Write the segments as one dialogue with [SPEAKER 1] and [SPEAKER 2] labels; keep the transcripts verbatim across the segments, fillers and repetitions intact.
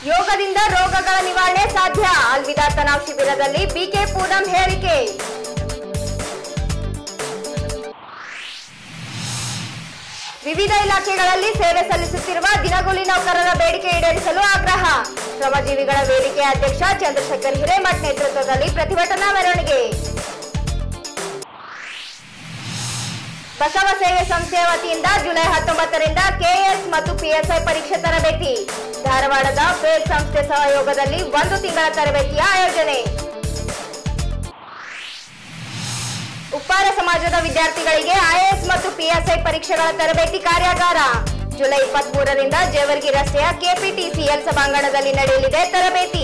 [SPEAKER 1] ಯೋಗದಿಂದ ರೋಗಗಳ ನಿವಾರಣೆ ಸಾಧ್ಯ. ಅಲ್ವಿದಾ ತನಾವ್ ಶಿಬಿರದಲ್ಲಿ ಬಿಕೆ ಪೂನಂ ಹೇಳಿಕೆ. ವಿವಿಧ ಇಲಾಖೆಗಳಲ್ಲಿ ಸೇವೆ ಸಲ್ಲಿಸುತ್ತಿರುವ ದಿನಗೂಲಿ ನೌಕರರ ಬೇಡಿಕೆ ಈಡೇರಿಸಲು ಆಗ್ರಹ. ಶ್ರಮಜೀವಿಗಳ ವೇದಿಕೆ ಅಧ್ಯಕ್ಷ ಚಂದ್ರಶೇಖರ್ ಹಿರೇಮಠ್ ನೇತೃತ್ವದಲ್ಲಿ ಪ್ರತಿಭಟನಾ ಮೆರವಣಿಗೆ. ಬಸವ ಸೇವೆ ಸಂಸ್ಥೆಯ ವತಿಯಿಂದ ಜುಲೈ ಹತ್ತೊಂಬತ್ತರಿಂದ ಕೆಎಸ್ ಮತ್ತು ಪಿಎಸ್ಐ ಪರೀಕ್ಷೆ ತರಬೇತಿ. ಧಾರವಾಡದ ಫೇಲ್ ಸಂಸ್ಥೆ ಸಹಯೋಗದಲ್ಲಿ ಒಂದು ತಿಂಗಳ ತರಬೇತಿಯ ಆಯೋಜನೆ. ಉಪ್ಪಾರ ಸಮಾಜದ ವಿದ್ಯಾರ್ಥಿಗಳಿಗೆ ಐಎಎಸ್ ಮತ್ತು ಪಿಎಸ್ಐ ಪರೀಕ್ಷೆಗಳ ತರಬೇತಿ ಕಾರ್ಯಾಗಾರ. ಜುಲೈ ಇಪ್ಪತ್ಮೂರರಿಂದ ಜೇವರ್ಗಿ ರಸ್ತೆಯ ಕೆಪಿಟಿಸಿಎಲ್ ಸಭಾಂಗಣದಲ್ಲಿ ನಡೆಯಲಿದೆ ತರಬೇತಿ.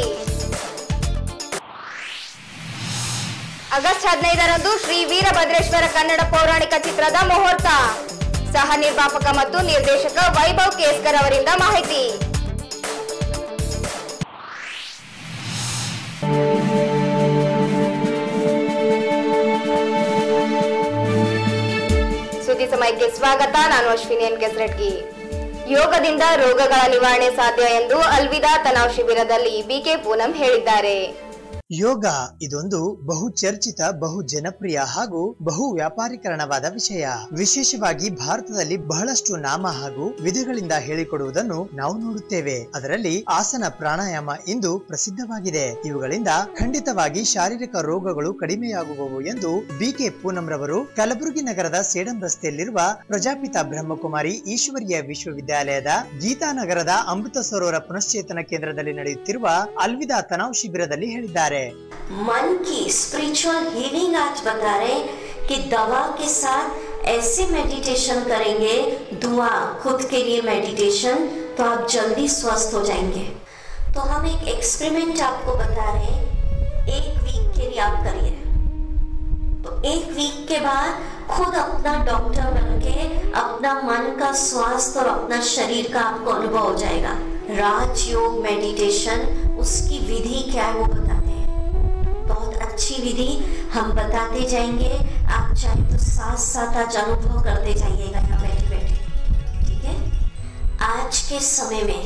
[SPEAKER 1] ಆಗಸ್ಟ್ ಹದಿನೈದರಂದು ಶ್ರೀ ವೀರಭದ್ರೇಶ್ವರ ಕನ್ನಡ ಪೌರಾಣಿಕ ಚಿತ್ರದ ಮುಹೂರ್ತ. ಸಹ ನಿರ್ಮಾಪಕ ಮತ್ತು ನಿರ್ದೇಶಕ ವೈಭವ್ ಕೇಸ್ಕರ್ ಅವರಿಂದ ಮಾಹಿತಿ. ಸುದ್ದಿ ಸಮಯಕ್ಕೆ ಸ್ವಾಗತ. ನಾನು ಅಶ್ವಿನಿ ಎನ್ ಕೆಸರಟ್ಗಿ. ಯೋಗದಿಂದ ರೋಗಗಳ ನಿವಾರಣೆ ಸಾಧ್ಯ ಎಂದು ಅಲ್ವಿದಾ ತನಾವ್ ಶಿಬಿರದಲ್ಲಿ ಬಿಕೆ ಪೂನಂ ಹೇಳಿದ್ದಾರೆ.
[SPEAKER 2] ಯೋಗ ಇದೊಂದು ಬಹು ಚರ್ಚಿತ, ಬಹು ಜನಪ್ರಿಯ ಹಾಗೂ ಬಹು ವ್ಯಾಪಾರೀಕರಣವಾದ ವಿಷಯ. ವಿಶೇಷವಾಗಿ ಭಾರತದಲ್ಲಿ ಬಹಳಷ್ಟು ನಾಮ ಹಾಗೂ ವಿಧಗಳಿಂದ ಹೇಳಿಕೊಡುವುದನ್ನು ನಾವು ನೋಡುತ್ತೇವೆ. ಅದರಲ್ಲಿ ಆಸನ, ಪ್ರಾಣಾಯಾಮ ಇಂದು ಪ್ರಸಿದ್ಧವಾಗಿದೆ. ಇವುಗಳಿಂದ ಖಂಡಿತವಾಗಿ ಶಾರೀರಿಕ ರೋಗಗಳು ಕಡಿಮೆಯಾಗುವವು ಎಂದು ಬಿಕೆ ಪೂನಂ ರವರು ಕಲಬುರಗಿ ನಗರದ ಸೇಡಂ ರಸ್ತೆಯಲ್ಲಿರುವ ಪ್ರಜಾಪಿತ ಬ್ರಹ್ಮಕುಮಾರಿ ಈಶ್ವರೀಯ ವಿಶ್ವವಿದ್ಯಾಲಯದ ಗೀತಾನಗರದ ಅಮೃತ ಸರೋವರ ಪುನಶ್ಚೇತನ ಕೇಂದ್ರದಲ್ಲಿ ನಡೆಯುತ್ತಿರುವ ಅಲ್ವಿದಾ ತನಾವ್ ಶಿಬಿರದಲ್ಲಿ ಹೇಳಿದ್ದಾರೆ.
[SPEAKER 3] मन की स्पिरिचुअल हीलिंग आज बता रहे कि दवा के साथ ऐसे मेडिटेशन करेंगे, दुआ खुद के लिए मेडिटेशन, तो आप जल्दी स्वस्थ हो जाएंगे. तो हम एक एक्सपेरिमेंट आपको बता रहे हैं, एक वीक के लिए आप करिए. तो एक वीक के बाद खुद अपना डॉक्टर बनके अपना मन का स्वास्थ्य और अपना शरीर का आपको अनुभव हो जाएगा. राजयोग मेडिटेशन, उसकी विधि क्या है वो बताते हैं. बहुत अच्छी विधि हम बताते जाएंगे. आप चाहे तो साथ साथ आज अनुभव करते जाइएगा यहाँ बैठे बैठे. ठीक है. आज के समय में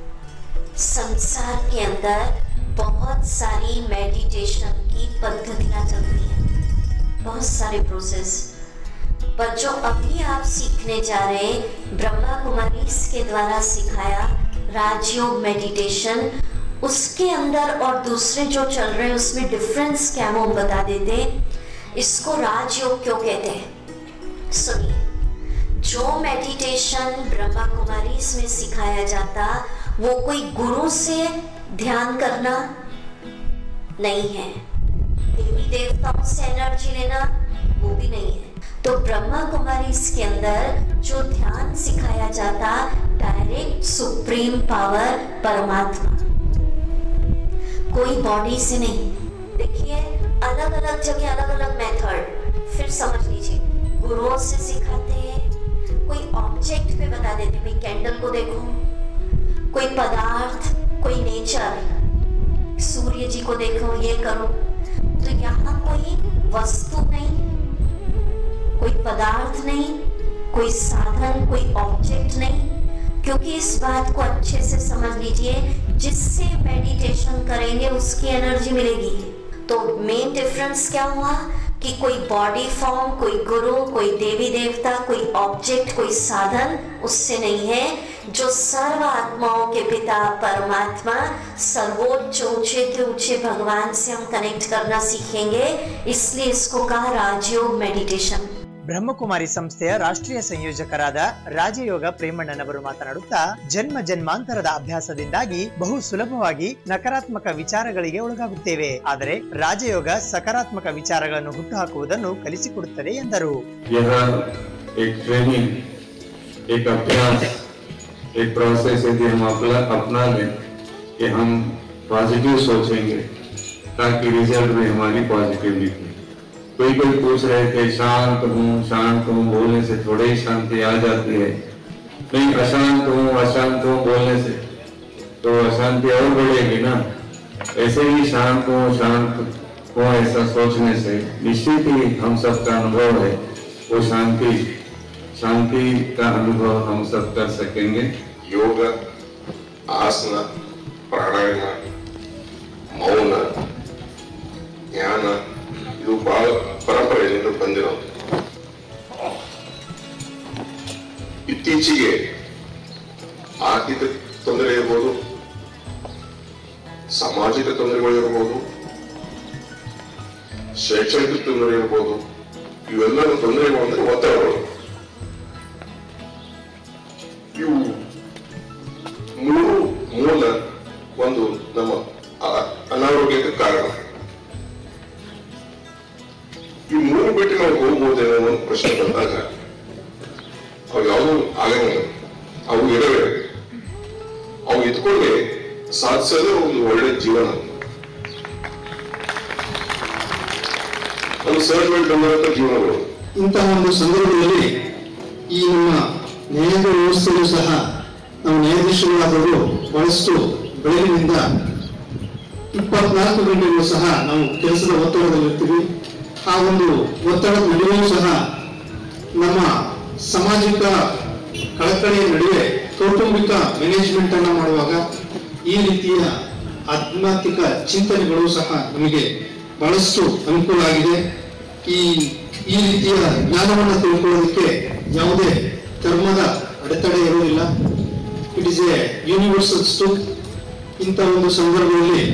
[SPEAKER 3] संसार के अंदर बहुत सारी मेडिटेशन की पद्धतियां चल रही हैं, बहुत सारे प्रोसेस. पर जो अभी आप सीखने जा रहे हैं, ब्रह्मा कुमारी के द्वारा सिखाया राजयोग मेडिटेशन, उसके अंदर और दूसरे जो चल रहे हैं उसमें डिफरेंस क्या वो हम बता देते. इसको राजयोग क्यों कहते हैं सुनिए. जो मेडिटेशन ब्रह्मा कुमारी में सिखाया जाता वो कोई गुरु से ध्यान करना नहीं है, देवी देवताओं से एनर्जी लेना वो भी नहीं है. तो ब्रह्मा कुमारी के अंदर जो ध्यान सिखाया जाता डायरेक्ट सुप्रीम पावर परमात्मा, कोई बॉडी से नहीं. देखिए अलग अलग जगह अलग अलग मेथड, फिर समझ लीजिए. गुरुओं से सिखाते हैं, कोई ऑब्जेक्ट पे बता देते, भाई कैंडल को देखो, कोई पदार्थ, कोई नेचर, सूर्य जी को देखो, ये करो. तो यहाँ कोई वस्तु नहीं, कोई पदार्थ नहीं, कोई साधन, कोई ऑब्जेक्ट नहीं. क्योंकि इस बात को अच्छे से समझ लीजिए, जिससे मेडिटेशन करेंगे उसकी एनर्जी मिलेगी. तो मेन डिफरेंस क्या हुआ कि कोई बॉडी फॉर्म, कोई गुरु, कोई देवी देवता, कोई ऑब्जेक्ट, कोई साधन उससे नहीं है. जो सर्व आत्माओं के पिता परमात्मा, सर्वोच्च ऊंचे के ऊंचे भगवान से हम कनेक्ट करना सीखेंगे. इसलिए इसको कहा राजयोग मेडिटेशन.
[SPEAKER 2] ಬ್ರಹ್ಮಕುಮಾರಿ ಸಂಸ್ಥೆಯ ರಾಷ್ಟ್ರೀಯ ಸಂಯೋಜಕರಾದ ರಾಜಯೋಗ ಪ್ರೇಮಣ್ಣನವರು ಮಾತನಾಡುತ್ತಾ, ಜನ್ಮ ಜನ್ಮಾಂತರದ ಅಭ್ಯಾಸದಿಂದಾಗಿ ಬಹು ಸುಲಭವಾಗಿ ನಕಾರಾತ್ಮಕ ವಿಚಾರಗಳಿಗೆ ಒಳಗಾಗುತ್ತೇವೆ. ಆದರೆ ರಾಜಯೋಗ ಸಕಾರಾತ್ಮಕ ವಿಚಾರಗಳನ್ನು ಹುಟ್ಟುಹಾಕುವುದನ್ನು ಕಲಿಸಿಕೊಡುತ್ತದೆ ಎಂದರು.
[SPEAKER 4] एक ट्रेनिंग, एक अभ्यास, एक प्रोसेस यदि हम अपना लें कि हम पॉजिटिव सोचेंगे ताकि रिजल्ट में हमारी पॉजिटिव निकले. कोई कोई पूछ रहे थे शांत हूँ शांत हूँ बोलने से थोड़े ही शांति आ जाती है, नहीं अशांत हूँ अशांत हूँ बोलने से तो अशांति और बढ़ेगी ना. ऐसे ही शांत हूँ शांत हूँ ऐसा सोचने से निश्चित ही हम सबका अनुभव है वो शांति शांति का अनुभव हम सब कर सकेंगे.
[SPEAKER 5] योग आसना ಪ್ರಾಣಾಯಾಮ, ಮೌನ, ಧ್ಯಾನ ಇದು ಬಹಳ ಪರಂಪರೆಯಿಂದ ಬಂದಿರೋದು. ಇತ್ತೀಚೆಗೆ ಆರ್ಥಿಕ ತೊಂದರೆ ಇರ್ಬೋದು, ಸಾಮಾಜಿಕ ತೊಂದರೆಗಳು ಇರ್ಬೋದು, ಶೈಕ್ಷಣಿಕ ತೊಂದರೆ ಇರ್ಬೋದು, ಇವೆಲ್ಲರೂ ತೊಂದರೆಗಳು ಅಂದ್ರೆ ಒತ್ತಡಗಳು. ಇವು ಮೂರು ಮೂಲ ಒಂದು ನಮ್ಮ ಅನಾರೋಗ್ಯಕ್ಕೆ ಕಾರಣ. ಈ ಮೂರು ಬಿಟ್ಟು ನಾವು ಹೋಗ್ಬೋದೇನೋ ಒಂದು ಪ್ರಶ್ನೆ ಬಂದಾಗ ಅವು ಯಾವುದೂ ಆಗಂಗಿಲ್ಲ, ಅವು ಇರಬೇಕು. ಅವು ಇದ್ಕೊಂಡೆ ಸಾಧಿಸೋದೇ ಒಂದು ಒಳ್ಳೆ ಜೀವನ. ಒಂದು ಸಹಜವಾಗಿ ಬಂದಂತ ಜೀವನಗಳು.
[SPEAKER 6] ಇಂತಹ ಒಂದು ಸಂದರ್ಭದಲ್ಲಿ ಈ ನಮ್ಮ ನ್ಯಾಯಾಂಗ ವ್ಯವಸ್ಥೆಯೂ ಸಹ ನಾವು ನ್ಯಾಯಾಧೀಶರಾದವರು ಬಹಳಷ್ಟು ಬೆಳಗಿನಿಂದ ಇಪ್ಪತ್ನಾಲ್ಕು ಗಂಟೆಗಳು ಸಹ ನಾವು ಕೆಲಸದ ಒತ್ತಡದಲ್ಲಿರ್ತೀವಿ. ಆ ಒಂದು ಒತ್ತಡದ ನಡುವೆಯೂ ಸಹ ನಮ್ಮ ಸಾಮಾಜಿಕ ಕಳಕಳಿಯ ನಡುವೆ ಕೌಟುಂಬಿಕ ಮ್ಯಾನೇಜ್ಮೆಂಟ್ ಅನ್ನ ಮಾಡುವಾಗ ಈ ರೀತಿಯ ಆಧ್ಯಾತ್ಮಿಕ ಚಿಂತನೆಗಳು ಸಹ ನಮಗೆ ಬಹಳಷ್ಟು ಅನುಕೂಲ ಆಗಿದೆ. ಈ ಈ ರೀತಿಯ ಜ್ಞಾನವನ್ನು ತಿಳ್ಕೊಳ್ಳೋದಕ್ಕೆ ಯಾವುದೇ ಧರ್ಮದ ಅಡೆತಡೆ ಇರುವುದಿಲ್ಲ. It is a universal truth. ಇಂಥ ಒಂದು ಸಂದರ್ಭದಲ್ಲಿ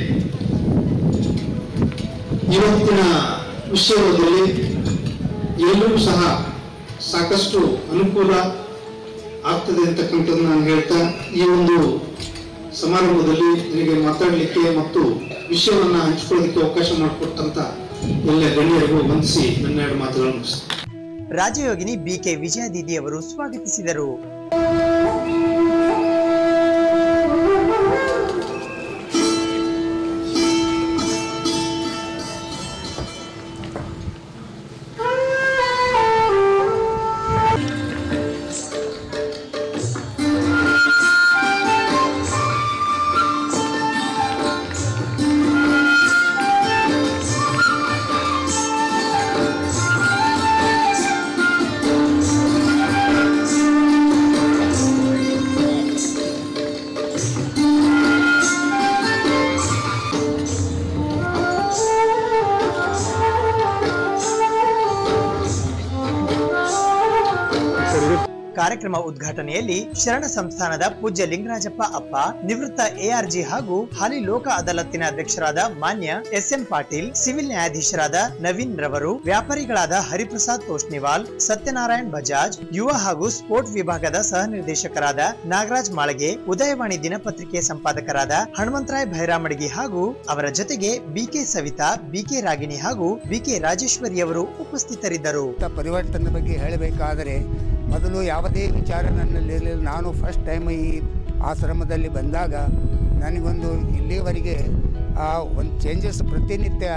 [SPEAKER 6] ಇವತ್ತಿನ ವಿಷಯದಲ್ಲಿ ಎಲ್ಲರೂ ಸಹ ಸಾಕಷ್ಟು ಅನುಕೂಲ ಆಗ್ತದೆ ಅಂತಕ್ಕಂಥದ್ದು ನಾನು ಹೇಳ್ತಾ ಈ ಒಂದು ಸಮಾರಂಭದಲ್ಲಿ ನನಗೆ ಮಾತಾಡಲಿಕ್ಕೆ ಮತ್ತು ವಿಷಯವನ್ನ ಹಂಚಿಕೊಳ್ಳೋದಕ್ಕೆ ಅವಕಾಶ ಮಾಡಿಕೊಟ್ಟಂತ ಎಲ್ಲ ಗಣ್ಯರಿಗೂ ವಂದಿಸಿ ನನ್ನ ಎರಡು ಮಾತುಗಳನ್ನು ಮುಗಿಸ್ತೇನೆ.
[SPEAKER 2] ರಾಜಯೋಗಿನಿ ಬಿಕೆ ವಿಜಯ ದೀದಿ ಅವರು ಸ್ವಾಗತಿಸಿದರು. ಕಾರ್ಯಕ್ರಮ ಉದ್ಘಾಟನೆಯಲ್ಲಿ ಶರಣ ಸಂಸ್ಥಾನದ ಪೂಜ್ಯ ಲಿಂಗರಾಜಪ್ಪ ಅಪ್ಪ, ನಿವೃತ್ತ ಎಆರ್ಜಿ ಹಾಗೂ ಹಾಲಿ ಲೋಕ ಅದಾಲತ್ತಿನ ಅಧ್ಯಕ್ಷರಾದ ಮಾನ್ಯ ಎಸ್ ಎಂ ಪಾಟೀಲ್, ಸಿವಿಲ್ ನ್ಯಾಯಾಧೀಶರಾದ ನವೀನ್ ರವರು, ವ್ಯಾಪಾರಿಗಳಾದ ಹರಿಪ್ರಸಾದ್ ತೋಷ್ನಿವಾಲ್, ಸತ್ಯನಾರಾಯಣ್ ಬಜಾಜ್, ಯುವ ಹಾಗೂ ಸ್ಪೋರ್ಟ್ ವಿಭಾಗದ ಸಹ ನಿರ್ದೇಶಕರಾದ ನಾಗರಾಜ್ ಮಾಳಗೆ, ಉದಯವಾಣಿ ದಿನಪತ್ರಿಕೆ ಸಂಪಾದಕರಾದ ಹನುಮಂತರಾಯ್ ಭೈರಾಮಡಗಿ ಹಾಗೂ ಅವರ ಜೊತೆಗೆ ಬಿಕೆ ಸವಿತಾ, ಬಿಕೆ ರಾಗಿಣಿ ಹಾಗೂ ಬಿಕೆ ರಾಜೇಶ್ವರಿ ಅವರು ಉಪಸ್ಥಿತರಿದ್ದರು.
[SPEAKER 7] ಪರಿವರ್ತನೆ ಬಗ್ಗೆ ಹೇಳಬೇಕಾದರೆ ಮೊದಲು ಯಾವುದೇ ವಿಚಾರ ನನ್ನಲ್ಲಿರಲಿಲ್ಲ. ನಾನು ಫಸ್ಟ್ ಟೈಮ್ ಈ ಆಶ್ರಮದಲ್ಲಿ ಬಂದಾಗ ನನಗೊಂದು ಇಲ್ಲಿವರೆಗೆ ಒಂದು ಚೇಂಜಸ್ ಪ್ರತಿನಿತ್ಯ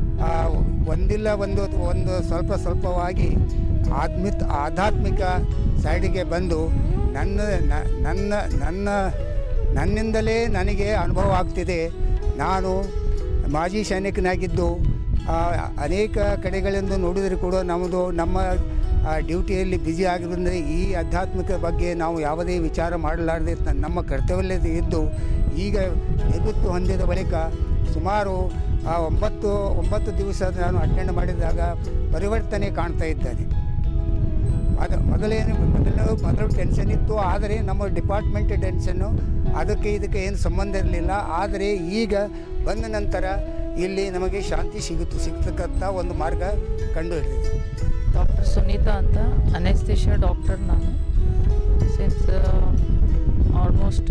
[SPEAKER 7] ಒಂದಿಲ್ಲ ಒಂದು ಒಂದು ಸ್ವಲ್ಪ ಸ್ವಲ್ಪವಾಗಿ ಆಧ್ಮಿತ್ ಆಧ್ಯಾತ್ಮಿಕ ಸೈಡಿಗೆ ಬಂದು ನನ್ನ ನನ್ನ ನನ್ನ ನನ್ನಿಂದಲೇ ನನಗೆ ಅನುಭವ ಆಗ್ತಿದೆ. ನಾನು ಮಾಜಿ ಸೈನಿಕನಾಗಿದ್ದು ಅನೇಕ ಕಡೆಗಳಿಂದ ನೋಡಿದರೂ ಕೂಡ ನಮ್ಮದು ನಮ್ಮ ಡ್ಯೂಟಿಯಲ್ಲಿ ಬ್ಯುಸಿ ಆಗಿರೋದ್ರಿಂದ ಈ ಆಧ್ಯಾತ್ಮಿಕ ಬಗ್ಗೆ ನಾವು ಯಾವುದೇ ವಿಚಾರ ಮಾಡಲಾರದೆ ನಮ್ಮ ಕರ್ತವ್ಯದಲ್ಲಿ ಇದ್ದು ಈಗ ನಿವೃತ್ತಿ ಹೊಂದಿದ ಬಳಿಕ ಸುಮಾರು ಒಂಬತ್ತು ಒಂಬತ್ತು ದಿವಸ ನಾನು ಅಟೆಂಡ್ ಮಾಡಿದಾಗ ಪರಿವರ್ತನೆ ಕಾಣ್ತಾ ಇದ್ದೇನೆ. ಅದು ಮೊದಲೇನು ಮೊದಲು ಮೊದಲು ಟೆನ್ಷನ್ ಇತ್ತು, ಆದರೆ ನಮ್ಮ ಡಿಪಾರ್ಟ್ಮೆಂಟ್ ಟೆನ್ಷನ್ನು ಅದಕ್ಕೆ ಇದಕ್ಕೆ ಏನು ಸಂಬಂಧ ಇರಲಿಲ್ಲ. ಆದರೆ ಈಗ ಬಂದ ನಂತರ ಇಲ್ಲಿ ನಮಗೆ ಶಾಂತಿ ಸಿಗುತ್ತು ಸಿಗ್ತಕ್ಕಂಥ ಒಂದು ಮಾರ್ಗ ಕಂಡು ಹಿಡಿದಿದೆ.
[SPEAKER 8] ಡಾಕ್ಟರ್ ಸುನೀತಾ ಅಂತ ಅನೆಸ್ಥೇಷಿಯಾ ಡಾಕ್ಟರ್. ನಾನು ಸಿನ್ಸ್ ಆಲ್ಮೋಸ್ಟ್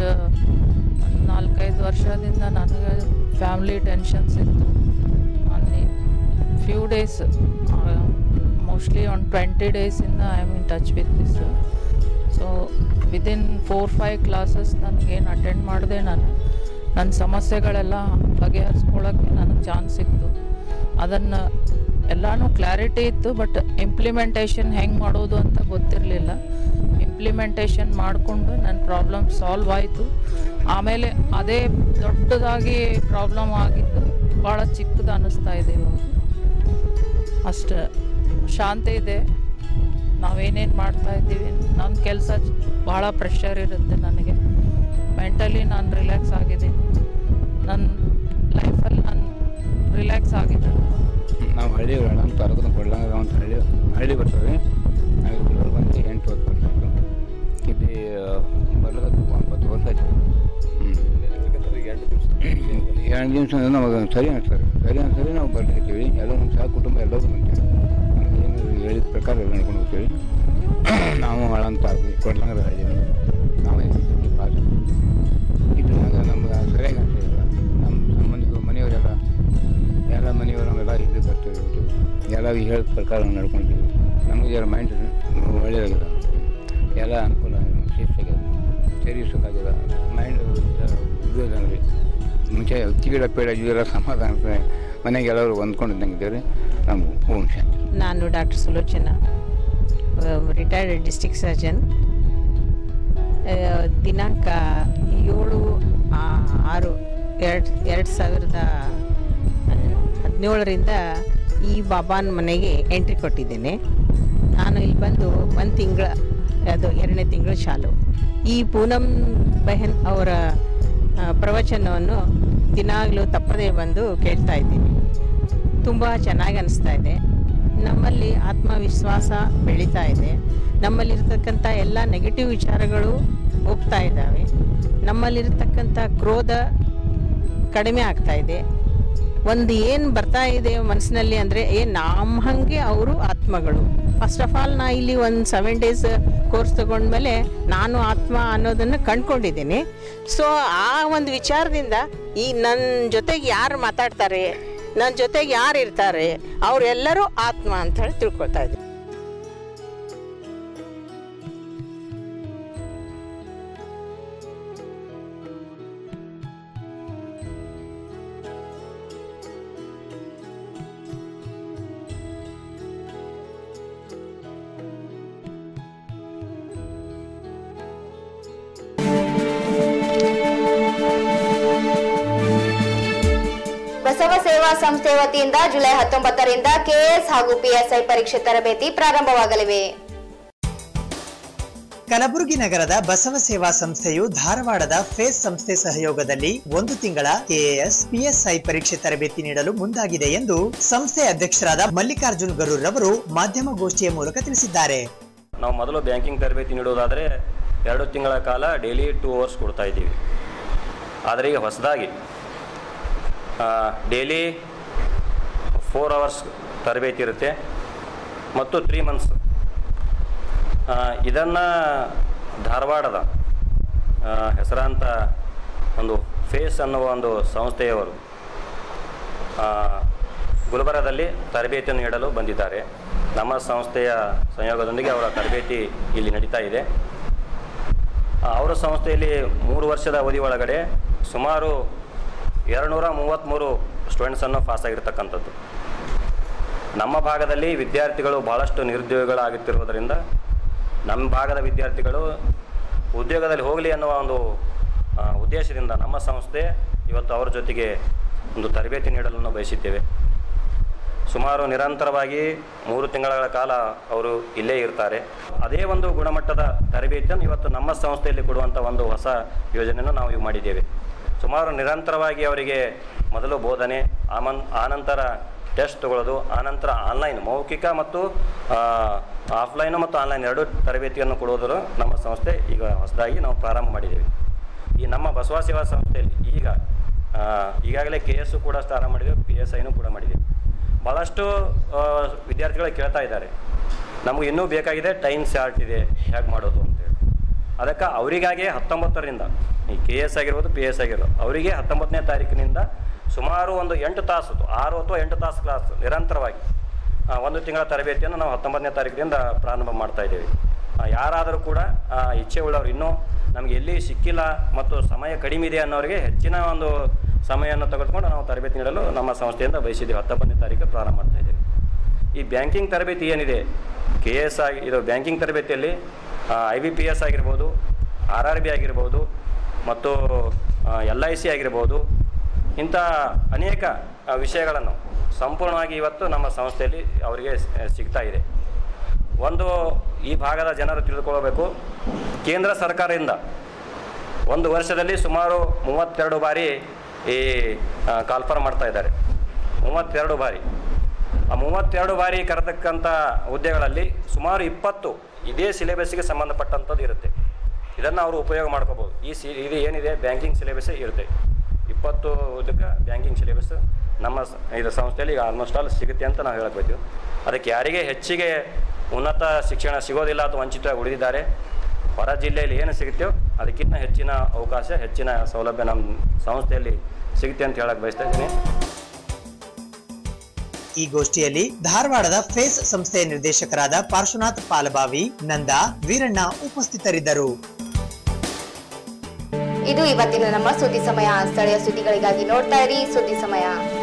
[SPEAKER 8] ನಾಲ್ಕೈದು ವರ್ಷದಿಂದ ನನಗೆ ಫ್ಯಾಮಿಲಿ ಟೆನ್ಷನ್ಸ್ ಇತ್ತು. ಅಲ್ಲಿ ಫ್ಯೂ ಡೇಸ್ ಮೋಸ್ಟ್ಲಿ ಒಂದು ಟ್ವೆಂಟಿ ಡೇಸಿಂದ I am in touch with this. So within four five classes ನನಗೇನು ಅಟೆಂಡ್ ಮಾಡಿದೆ, ನಾನು ನನ್ನ ಸಮಸ್ಯೆಗಳೆಲ್ಲ ಬಗೆಹರಿಸ್ಕೊಳ್ಳೋಕ್ಕೆ ನನಗೆ ಚಾನ್ಸ್ ಸಿಕ್ತು. ಅದನ್ನು ಎಲ್ಲನೂ ಕ್ಲಾರಿಟಿ ಇತ್ತು, ಬಟ್ ಇಂಪ್ಲಿಮೆಂಟೇಷನ್ ಹೆಂಗೆ ಮಾಡೋದು ಅಂತ ಗೊತ್ತಿರಲಿಲ್ಲ. ಇಂಪ್ಲಿಮೆಂಟೇಷನ್ ಮಾಡಿಕೊಂಡು ನನ್ನ ಪ್ರಾಬ್ಲಮ್ ಸಾಲ್ವ್ ಆಯಿತು. ಆಮೇಲೆ ಅದೇ ದೊಡ್ಡದಾಗಿ ಪ್ರಾಬ್ಲಮ್ ಆಗಿದ್ದು ಭಾಳ ಚಿಕ್ಕದು ಅನ್ನಿಸ್ತಾ ಇದೆ ಇವಾಗ. ಅಷ್ಟು ಶಾಂತಿ ಇದೆ. ನಾವೇನೇನು ಮಾಡ್ತಾಯಿದ್ದೀವಿ, ನನ್ನ ಕೆಲಸ ಭಾಳ ಪ್ರೆಷರ್ ಇರುತ್ತೆ ನನಗೆ. ಮೆಂಟಲಿ ನಾನು ರಿಲ್ಯಾಕ್ಸ್ ಆಗಿದ್ದೀನಿ. ನನ್ನ ಲೈಫಲ್ಲಿ ನಾನು ರಿಲ್ಯಾಕ್ಸ್ ಆಗಿದ್ದೆ.
[SPEAKER 9] ನಾವು ಹಳ್ಳಿ ನಮ್ಮ ತಾಲೂಕಿನ ಕೊಡ್ಲಂಗ ಅಂತ ಹಳ್ಳಿ ಹಳ್ಳಿ ಬರ್ತದೆ. ನಾವು ಗುಲ್ಬರ್ಗ ಬಂದು ಎಂಟು ಹತ್ತು ವರ್ಷ ಆಯಿತು. ಇಲ್ಲಿ ಬರ್ಲಕ್ಕೆ ಒಂಬತ್ತು ವರ್ಷ ಆಯಿತು. ಎರಡು ದಿವಸ ನಮಗೆ ಸರಿ ಅನಿಸ್ತಾರೆ ಸರಿ ಅನಿಸ್ತಾರೆ ನಾವು ಬರ್ಲಿಕ್ಕೀವಿ. ಎಲ್ಲ ನಮ್ಮ ಸಹ ಕುಟುಂಬ ಎಲ್ಲರೂ ಬಂತೇವೆ. ನಮ್ಗೆ ಏನು ಹೇಳಿದ ಪ್ರಕಾರ ಎಲ್ಲ ನಡ್ಕೊಂಡು ಹೋಗ್ತೀವಿ. ನಾವು ಹಳಂತ ಕೊಡ್ಲಂಗದ ಹಳ್ಳಿ ನಾವು ಪಾಸ್ ಇದ್ರಾಗ ನಮ್ಗೆ ಸರಿಯಾಗಿ ಅನಿಸಿಲ್ಲ. ನಮ್ಮ ಸಂಬಂಧಿಕರು ಮನೆಯವರೆಲ್ಲ ಎಲ್ಲ ಮನೆಯವರು ನಾವೆಲ್ಲ ಇಲ್ಲಿ ಬರ್ತೇವೆ ಎಲ್ಲ ಹೇಳಿದ ಪ್ರಕಾರ ನಡ್ಕೊತೀವಿ. ನಮಗೆ ಜರ ಮೈಂಡ್ ಒಳ್ಳೆಯದಾಗಿದೆ. ಎಲ್ಲ ಅನುಕೂಲ ಶಿಸ್ತಾಗಿದೆ ಸರಿ ಸುಖಾಗಿದೆ. ಮೈಂಡ್ ಇರೋದಂಗ್ರಿ ಮುಂಚೆ ಕಿವಿಡ ಪೇಡ ಇದೆಲ್ಲ ಸಮಾಧಾನ ಮನೆಗೆ ಎಲ್ಲರೂ ಹೊಂದ್ಕೊಂಡಿದ್ದಂಗಿದ್ದೇವೆ. ನಮ್ಗೆ ಓಂ ಶಾಂತಿ.
[SPEAKER 10] ನಾನು doctor Sulochana, retired district surgeon. ದಿನಾಂಕ ಏಳು ಆರು ಎರಡು ಎರಡು ಸಾವಿರದ ಹದಿನೇಳರಿಂದ ಈ ಬಾಬಾನ ಮನೆಗೆ ಎಂಟ್ರಿ ಕೊಟ್ಟಿದ್ದೇನೆ. ನಾನು ಇಲ್ಲಿ ಬಂದು ಒಂದು ತಿಂಗಳ ಅದು ಎರಡನೇ ತಿಂಗಳ ಶಾಲು. ಈ ಪೂನಂ ಬೆಹನ್ ಅವರ ಪ್ರವಚನವನ್ನು ದಿನಾಗಲೂ ತಪ್ಪದೇ ಬಂದು ಕೇಳ್ತಾ ಇದ್ದೀನಿ. ತುಂಬ ಚೆನ್ನಾಗಿ ಅನಿಸ್ತಾ ಇದೆ. ನಮ್ಮಲ್ಲಿ ಆತ್ಮವಿಶ್ವಾಸ ಬೆಳೀತಾ ಇದೆ. ನಮ್ಮಲ್ಲಿರ್ತಕ್ಕಂಥ ಎಲ್ಲ ನೆಗೆಟಿವ್ ವಿಚಾರಗಳು ಹೋಗ್ತಾ ಇದ್ದಾವೆ. ನಮ್ಮಲ್ಲಿರ್ತಕ್ಕಂಥ ಕ್ರೋಧ ಕಡಿಮೆ ಆಗ್ತಾ ಇದೆ. ಒಂದು ಏನು ಬರ್ತಾ ಇದೆ ಮನಸ್ಸಿನಲ್ಲಿ ಅಂದರೆ ಏ ನಮ್ಮ ಹಾಗೆ ಅವರು ಆತ್ಮಗಳು. ಫಸ್ಟ್ ಆಫ್ ಆಲ್ ನಾ ಇಲ್ಲಿ ಒಂದು ಸೆವೆನ್ ಡೇಸ್ ಕೋರ್ಸ್ ತಗೊಂಡ್ಮೇಲೆ ನಾನು ಆತ್ಮ ಅನ್ನೋದನ್ನು ಕಂಡ್ಕೊಂಡಿದ್ದೀನಿ. ಸೊ ಆ ಒಂದು ವಿಚಾರದಿಂದ ಈ ನನ್ನ ಜೊತೆಗೆ ಯಾರು ಮಾತಾಡ್ತಾರೆ, ನನ್ನ ಜೊತೆಗೆ ಯಾರು ಇರ್ತಾರೆ, ಅವರೆಲ್ಲರೂ ಆತ್ಮ ಅಂತ ಹೇಳಿ ತಿಳ್ಕೊಳ್ತಾ ಇದ್ದೀನಿ.
[SPEAKER 1] ಬಸವ ಸೇವಾ ಸಂಸ್ಥೆ ವತಿಯಿಂದ ಜುಲೈ ಹತ್ತೊಂಬತ್ತರಿಂದ ಕೆಎಎಸ್ ಹಾಗೂ ಪಿಎಸ್ಐ ಪರೀಕ್ಷೆ ತರಬೇತಿ ಪ್ರಾರಂಭವಾಗಲಿವೆ.
[SPEAKER 2] ಕಲಬುರಗಿ ನಗರದ ಬಸವ ಸೇವಾ ಸಂಸ್ಥೆಯು ಧಾರವಾಡದ ಫೇಸ್ ಸಂಸ್ಥೆ ಸಹಯೋಗದಲ್ಲಿ ಒಂದು ತಿಂಗಳ ಕೆಎಎಸ್ ಪಿಎಸ್ಐ ಪರೀಕ್ಷೆ ತರಬೇತಿ ನೀಡಲು ಮುಂದಾಗಿದೆ ಎಂದು ಸಂಸ್ಥೆ ಅಧ್ಯಕ್ಷರಾದ ಮಲ್ಲಿಕಾರ್ಜುನ್ ಗರೂರ್ ಅವರು ಮಾಧ್ಯಮಗೋಷ್ಠಿಯ ಮೂಲಕ ತಿಳಿಸಿದ್ದಾರೆ.
[SPEAKER 11] ನಾವು ಮೊದಲು ಬ್ಯಾಂಕಿಂಗ್ ತರಬೇತಿ ನೀಡೋದಾದರೆ ಎರಡು ತಿಂಗಳ ಕಾಲ ಡೈಲಿ ಟೂ ಅವರ್ಸ್ ಕೊಡ್ತಾ ಇದ್ದೀವಿ. ಆದರೆ ಈಗ ಹೊಸದಾಗಿ ಡೈಲಿ ಫೋರ್ ಅವರ್ಸ್ ತರಬೇತಿ ಇರುತ್ತೆ ಮತ್ತು ತ್ರೀ ಮಂತ್ಸ್. ಇದನ್ನು ಧಾರವಾಡದ ಹೆಸರಾಂತ ಒಂದು ಫೇಸ್ ಅನ್ನುವ ಒಂದು ಸಂಸ್ಥೆಯವರು ಗುಲ್ಬರ್ಗದಲ್ಲಿ ತರಬೇತಿಯನ್ನು ನೀಡಲು ಬಂದಿದ್ದಾರೆ. ನಮ್ಮ ಸಂಸ್ಥೆಯ ಸಂಯೋಗದೊಂದಿಗೆ ಅವರ ತರಬೇತಿ ಇಲ್ಲಿ ನಡೀತಾ ಇದೆ. ಅವರ ಸಂಸ್ಥೆಯಲ್ಲಿ ಮೂರು ವರ್ಷದ ಅವಧಿ ಒಳಗಡೆ ಸುಮಾರು ಎರಡುನೂರ ಮೂವತ್ತ್ಮೂರು ಸ್ಟೂಡೆಂಟ್ಸನ್ನು ಪಾಸಾಗಿರ್ತಕ್ಕಂಥದ್ದು. ನಮ್ಮ ಭಾಗದಲ್ಲಿ ವಿದ್ಯಾರ್ಥಿಗಳು ಭಾಳಷ್ಟು ನಿರುದ್ಯೋಗಿಗಳಾಗುತ್ತಿರುವುದರಿಂದ ನಮ್ಮ ಭಾಗದ ವಿದ್ಯಾರ್ಥಿಗಳು ಉದ್ಯೋಗದಲ್ಲಿ ಹೋಗಲಿ ಅನ್ನುವ ಒಂದು ಉದ್ದೇಶದಿಂದ ನಮ್ಮ ಸಂಸ್ಥೆ ಇವತ್ತು ಅವರ ಜೊತೆಗೆ ಒಂದು ತರಬೇತಿ ನೀಡಲು ಬಯಸಿದ್ದೇವೆ. ಸುಮಾರು ನಿರಂತರವಾಗಿ ಮೂರು ತಿಂಗಳ ಕಾಲ ಅವರು ಇಲ್ಲೇ ಇರ್ತಾರೆ. ಅದೇ ಒಂದು ಗುಣಮಟ್ಟದ ತರಬೇತಿಯನ್ನು ಇವತ್ತು ನಮ್ಮ ಸಂಸ್ಥೆಯಲ್ಲಿ ಕೊಡುವಂಥ ಒಂದು ಹೊಸ ಯೋಜನೆಯನ್ನು ನಾವು ಇವು ಮಾಡಿದ್ದೇವೆ. ಸುಮಾರು ನಿರಂತರವಾಗಿ ಅವರಿಗೆ ಮೊದಲು ಬೋಧನೆ, ಆಮನ್ ಆನಂತರ ಟೆಸ್ಟ್ ತಗೊಳ್ಳೋದು, ಆನಂತರ ಆನ್ಲೈನ್ ಮೌಖಿಕ ಮತ್ತು ಆಫ್ಲೈನು ಮತ್ತು ಆನ್ಲೈನ್ ಎರಡು ತರಬೇತಿಯನ್ನು ಕೊಡುವುದರ ನಮ್ಮ ಸಂಸ್ಥೆ ಈಗ ಹೊಸದಾಗಿ ನಾವು ಪ್ರಾರಂಭ ಮಾಡಿದ್ದೇವೆ. ಈ ನಮ್ಮ ಬಸವ ಸೇವಾ ಸಂಸ್ಥೆಯಲ್ಲಿ ಈಗ ಈಗಾಗಲೇ ಕೆ ಎಸ್ಸು ಕೂಡ ಪ್ರಾರಂಭ ಮಾಡಿದ್ದೇವೆ, ಪಿ ಎಸ್ ಐನೂ ಕೂಡ ಮಾಡಿದ್ದೇವೆ. ಭಾಳಷ್ಟು ವಿದ್ಯಾರ್ಥಿಗಳು ಕೇಳ್ತಾ ಇದ್ದಾರೆ, ನಮಗೆ ಇನ್ನೂ ಬೇಕಾಗಿದೆ, ಟೈಮ್ ಶಾರ್ಟ್ ಇದೆ, ಹೇಗೆ ಮಾಡೋದು ಅಂತೇಳಿ. ಅದಕ್ಕೆ ಅವರಿಗಾಗೆ ಹತ್ತೊಂಬತ್ತರಿಂದ ಈ ಕೆ ಎಸ್ ಆಗಿರ್ಬೋದು, ಪಿ ಎಸ್ ಆಗಿರ್ಬೋದು, ಅವರಿಗೆ ಹತ್ತೊಂಬತ್ತನೇ ತಾರೀಕಿನಿಂದ ಸುಮಾರು ಒಂದು ಎಂಟು ತಾಸು ಆರು ಅಥವಾ ಎಂಟು ತಾಸು ಕ್ಲಾಸ್ ನಿರಂತರವಾಗಿ ಒಂದು ತಿಂಗಳ ತರಬೇತಿಯನ್ನು ನಾವು ಹತ್ತೊಂಬತ್ತನೇ ತಾರೀಕಿನಿಂದ ಪ್ರಾರಂಭ ಮಾಡ್ತಾ ಇದ್ದೇವೆ. ಯಾರಾದರೂ ಕೂಡ ಇಚ್ಛೆ ಉಳ್ಳವರು ಇನ್ನೂ ನಮಗೆ ಎಲ್ಲಿ ಸಿಕ್ಕಿಲ್ಲ ಮತ್ತು ಸಮಯ ಕಡಿಮೆ ಇದೆ ಅನ್ನೋರಿಗೆ ಹೆಚ್ಚಿನ ಒಂದು ಸಮಯವನ್ನು ತೆಗೆದುಕೊಂಡು ನಾವು ತರಬೇತಿ ನೀಡಲು ನಮ್ಮ ಸಂಸ್ಥೆಯಿಂದ ಬಯಸಿದ್ದೇವೆ. ಹತ್ತೊಂಬತ್ತನೇ ತಾರೀಕು ಪ್ರಾರಂಭ ಮಾಡ್ತಾ ಇದ್ದೇವೆ. ಈ ಬ್ಯಾಂಕಿಂಗ್ ತರಬೇತಿ ಏನಿದೆ, ಕೆ ಎಸ್ ಆಗಿ ಇದು ಬ್ಯಾಂಕಿಂಗ್ ತರಬೇತಿಯಲ್ಲಿ ಐ ಬಿ ಪಿ ಎಸ್ ಆಗಿರ್ಬೋದು, ಆರ್ ಆರ್ ಬಿ ಆಗಿರ್ಬೋದು ಮತ್ತು ಎಲ್ ಐ ಸಿ ಆಗಿರ್ಬೋದು, ಇಂಥ ಅನೇಕ ವಿಷಯಗಳನ್ನು ಸಂಪೂರ್ಣವಾಗಿ ಇವತ್ತು ನಮ್ಮ ಸಂಸ್ಥೆಯಲ್ಲಿ ಅವರಿಗೆ ಸಿಗ್ತಾ ಇದೆ. ಒಂದು ಈ ಭಾಗದ ಜನರು ತಿಳಿದುಕೊಳ್ಳಬೇಕು, ಕೇಂದ್ರ ಸರ್ಕಾರದಿಂದ ಒಂದು ವರ್ಷದಲ್ಲಿ ಸುಮಾರು ಮೂವತ್ತೆರಡು ಬಾರಿ ಈ ಕಾಲ್ಫರ್ ಮಾಡ್ತಾ ಇದ್ದಾರೆ. ಮೂವತ್ತೆರಡು ಬಾರಿ ಆ ಮೂವತ್ತೆರಡು ಬಾರಿ ಕರೆತಕ್ಕಂಥ ಹುದ್ದೆಗಳಲ್ಲಿ ಸುಮಾರು ಇಪ್ಪತ್ತು ಇದೇ ಸಿಲೆಬಸ್ಸಿಗೆ ಸಂಬಂಧಪಟ್ಟಂಥದ್ದು ಇರುತ್ತೆ. ಇದನ್ನು ಅವರು ಉಪಯೋಗ ಮಾಡ್ಕೋಬೋದು. ಈ ಸಿ ಇದು ಏನಿದೆ ಬ್ಯಾಂಕಿಂಗ್ ಸಿಲೆಬಸ್ಸೇ ಇರುತ್ತೆ. ಇಪ್ಪತ್ತು ಇದಕ್ಕೆ ಬ್ಯಾಂಕಿಂಗ್ ಸಿಲೆಬಸ್ ನಮ್ಮ ಇದು ಸಂಸ್ಥೆಯಲ್ಲಿ ಈಗ ಆಲ್ಮೋಸ್ಟ್ ಆಲ್ ಸಿಗುತ್ತೆ ಅಂತ ನಾವು ಹೇಳಕ್ಕೆ ಬಯತೀವಿ. ಅದಕ್ಕೆ ಯಾರಿಗೆ ಹೆಚ್ಚಿಗೆ ಉನ್ನತ ಶಿಕ್ಷಣ ಸಿಗೋದಿಲ್ಲ ಅಥವಾ ವಂಚಿತವಾಗಿ ಉಳಿದಿದ್ದಾರೆ, ಹೊರ ಜಿಲ್ಲೆಯಲ್ಲಿ ಏನು ಸಿಗುತ್ತೋ ಅದಕ್ಕಿಂತ ಹೆಚ್ಚಿನ ಅವಕಾಶ, ಹೆಚ್ಚಿನ ಸೌಲಭ್ಯ ನಮ್ಮ ಸಂಸ್ಥೆಯಲ್ಲಿ ಸಿಗುತ್ತೆ ಅಂತ ಹೇಳಕ್ಕೆ ಬಯಸ್ತಾ ಇದ್ದೀನಿ.
[SPEAKER 2] ಈ ಗೋಷ್ಠಿಯಲ್ಲಿ ಧಾರವಾಡದ ಫೇಸ್ ಸಂಸ್ಥೆಯ ನಿರ್ದೇಶಕರಾದ ಪಾರ್ಶ್ವನಾಥ್ ಪಾಲಬಾವಿ, ನಂದಾ, ವೀರಣ್ಣ ಉಪಸ್ಥಿತರಿದ್ದರು.
[SPEAKER 1] ಇದು ಇವತ್ತಿನ ನಮ್ಮ ಸುದ್ದಿ ಸಮಯ. ಸ್ಥಳೀಯ ಸುದ್ದಿಗಳಿಗಾಗಿ ನೋಡ್ತಾ ಇರಿ ಸುದ್ದಿ ಸಮಯ.